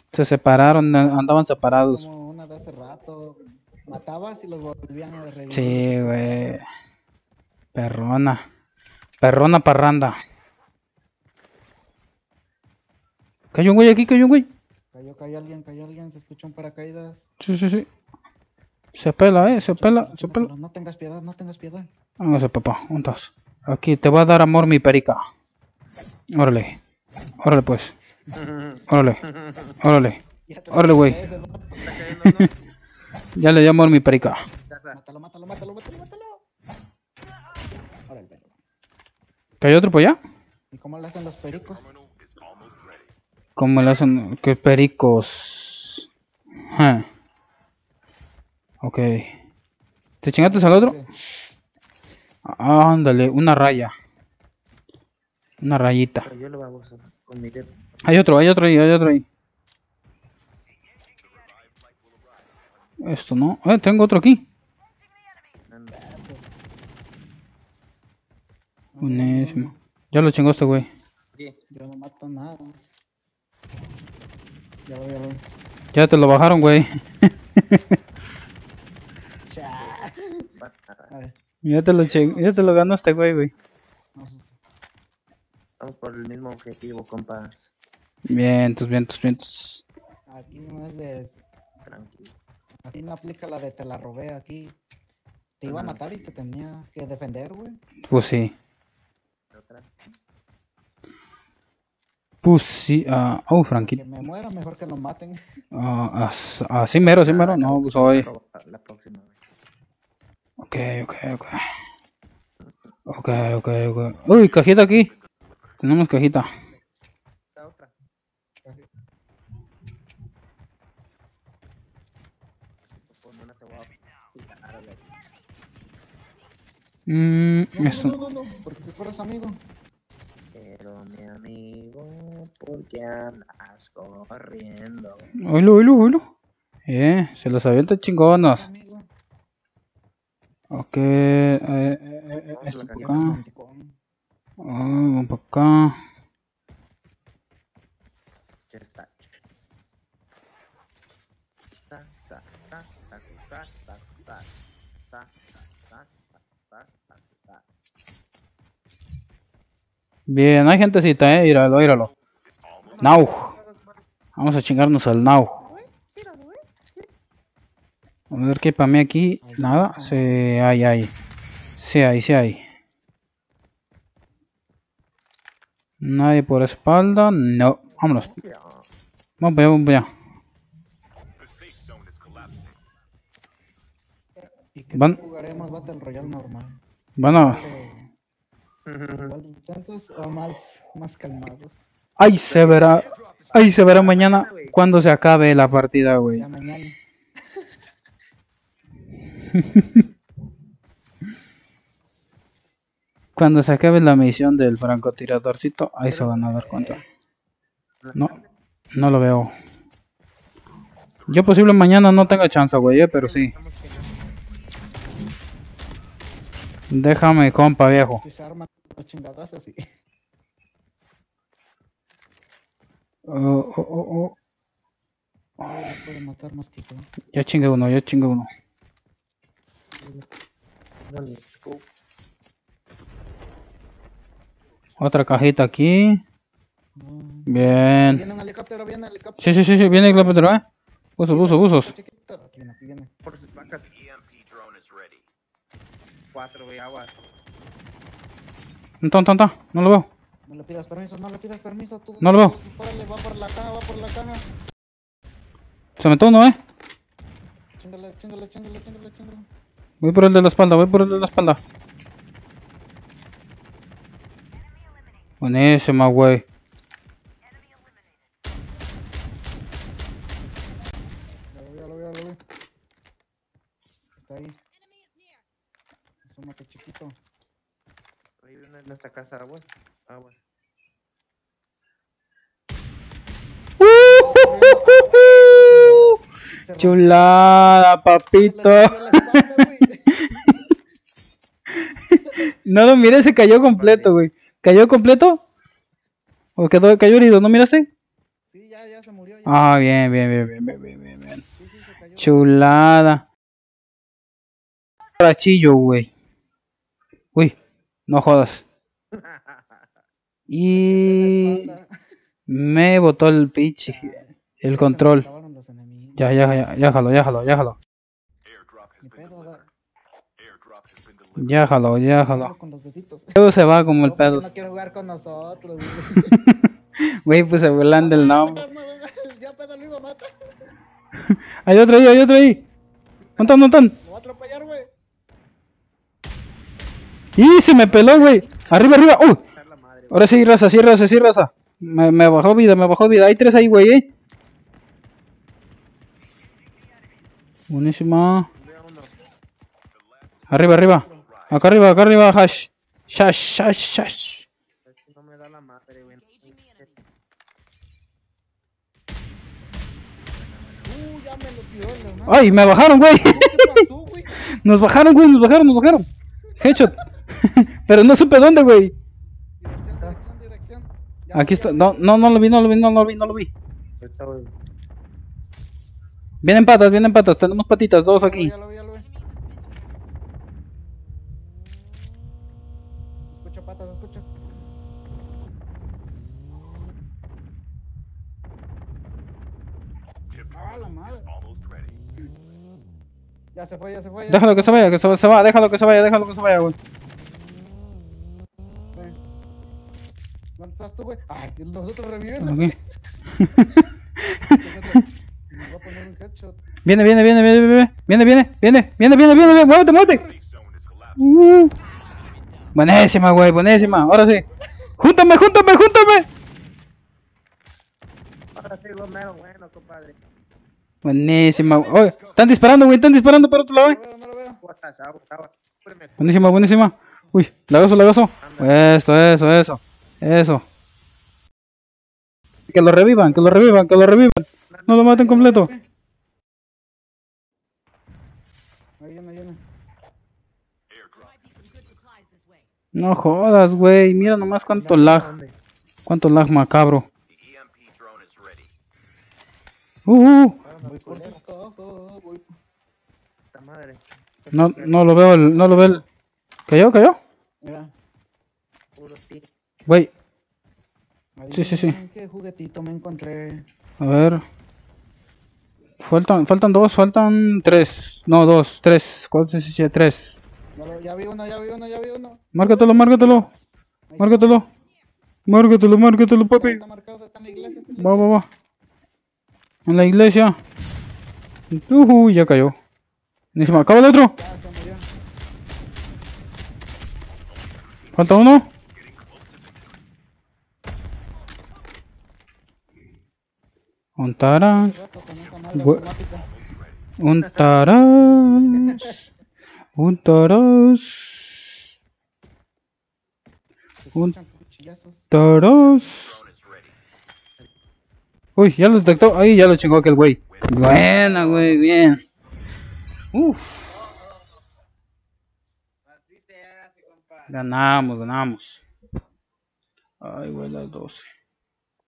Se separaron, andaban separados. Como una de hace rato. Matabas y los volvían a revivir. Sí, güey. Perrona. Perrona parranda. Cayó un güey aquí, cayó un güey. Cayó alguien, se escuchó un paracaídas. Sí, sí, sí. Se pela, se pela, se pela. No tengas piedad, no tengas piedad. Hágase, papá, juntas. Aquí te va a dar amor mi perica. Órale. Órale, pues. Órale. Órale. Órale, güey. Ya le dio amor mi perica. Mátalo. Órale. ¿Cayó otro por allá? ¿Y cómo le hacen los pericos? ¿Cómo le hacen? ¿Qué pericos? Ok. ¿Te chingaste al otro? Ándale, una raya. Una rayita. Yo lo hago con mi dedo. Hay otro ahí. Esto no. Tengo otro aquí. Buenísimo. Ya lo chingó este güey. Yo no mato nada. Ya voy. Ya te lo bajaron, güey. Ya te lo ganó este güey. Vamos por el mismo objetivo, compas. Vientos. Aquí no es de... Tranquilo. Aquí no aplica la de te la robé aquí. Te iba a matar y te tenía que defender, güey. Pues sí. Franquito. Que me muera mejor que lo maten. Así mero. No, pues hoy. La próxima, güey. Ok. Uy, cajita aquí. Tenemos cajita. La otra. Esto. No, porque tú eres amigo. Pero mi amigo, ¿por qué andas corriendo? Oílo. Se los avienta chingonos. Ok, esto para acá. Vamos para acá. Ya está. Bien, hay gentecita, míralo. Nauj. Vamos a chingarnos al Nauj. A ver qué hay para mí aquí. Nada. Sí, hay. Sí hay. Nadie por espalda. No. Vámonos. Vamos para allá. ¿Y qué jugaremos Battle Royale normal? Bueno. ¿Igual de intensos o más calmados? Ahí se verá mañana cuando se acabe la partida, güey. Ya mañana. Cuando se acabe la misión del francotiradorcito, ahí se van a dar cuenta. No lo veo. Yo posible mañana no tenga chance, güey, pero sí. Déjame, compa, viejo. Que se arman los chingadazos y... Nadie lo puede matar más que tú. Ya chingué uno. Otra cajita aquí. Bien. Viene un helicóptero. Sí, viene el helicóptero, Buzos. Aquí viene. Por sus vacas. 4, güey, agua. No lo veo. No le pidas permiso. Tú, No lo veo. Dispárale, va por la caja. Se metió uno, Chíngale. Voy por el de la espalda. Buenísima, güey. Ya lo veo. Está ahí. Asómate, chiquito. Hay una en esta casa, aguas. Chulada, papito. No lo miré, se cayó completo, güey. ¿Cayó completo? ¿O cayó herido? ¿No miraste? Sí, ya se murió. Ah, bien, bien, bien, bien, bien, bien, bien, bien. Sí, sí, se cayó. Chulada. Rachillo, güey. Uy, no jodas. Me quebré la Y espalda. me botó el pitch, Chale. el Se me control. acabaron los enemigos. Ya jaló, ya jaló, ya jaló. Ni pedo, Ya jaló, ya jaló. hazlo con los deditos. Todo se va como el No, porque pedo. no quiere jugar con nosotros. Güey, pues se burlan del nombre. Ya pedo lo iba a matar. Hay otro ahí, hay otro ahí. Montón, montón. Lo va a atropellar, güey. ¡Y se me peló, güey! Arriba, arriba. Echar la madre, güey. Ahora sí, raza, sí, raza, sí, raza. Me bajó vida, me bajó vida. Hay tres ahí, güey, Buenísima. Veo uno. Arriba, arriba. Acá arriba, hash. Shash, shash, shash. Es que no me da la madre, güey. Ya me lo tiró la madre. ¡Ay, me bajaron, güey! ¿Qué pasó, güey? Nos bajaron, güey, nos bajaron, nos bajaron. Headshot. Pero no supe dónde, güey. Dirección. Ya Aquí voy, está. ya No, voy. no, no lo vi, no lo vi, no lo vi, no lo vi. Ahorita, güey. Vienen patas, vienen patas. Tenemos patitas, dos aquí. Ya lo vi. Escucho patas, escucho. Ah, la madre. Ya se fue, ya. Déjalo que se vaya, que se va. Déjalo que se vaya, güey. Ven. ¿Dónde estás tú, güey? Ay, nosotros revivimos. Aquí. Nos va a poner un headshot. Viene. Muévete. Buenísima, güey, buenísima. Ahora sí. Júntame. Ahora sí, Romero, bueno, compadre. Buenísima. Oye, están disparando, güey, por otro lado, No güey. lo veo. Agua. Cúbreme. Buenísima. Uy, la gaso. Eso. Que lo revivan. No lo maten completo. Ahí viene. No jodas, güey. Mira nomás cuánto lag. Cuánto lag macabro. Voy por tu caja, voy. Esta madre. No lo veo, no lo veo. ¿Cayó? Mira. Puro sí. Güey, Ahí Sí. Qué juguetito me encontré. a ver. Faltan dos, faltan tres. No, dos, tres. ¿Cuántos es ese? Tres. Ya vi uno. Márcatelo. Ahí está. Márcatelo, papi. Está marcado, está en la iglesia. Va. En la iglesia. Ya cayó. Buenísima. Acaba el otro. Ya se murió. Falta uno. Ontaras. Hace rato con esa madre Bu- automática. Ontaras. Se escuchan cuchillazos. Uy, ya lo detectó. Ahí ya lo chingó aquel güey. Buena, güey, bien. Uf, Así se hace, compadre. ganamos. Ay, güey, las 12.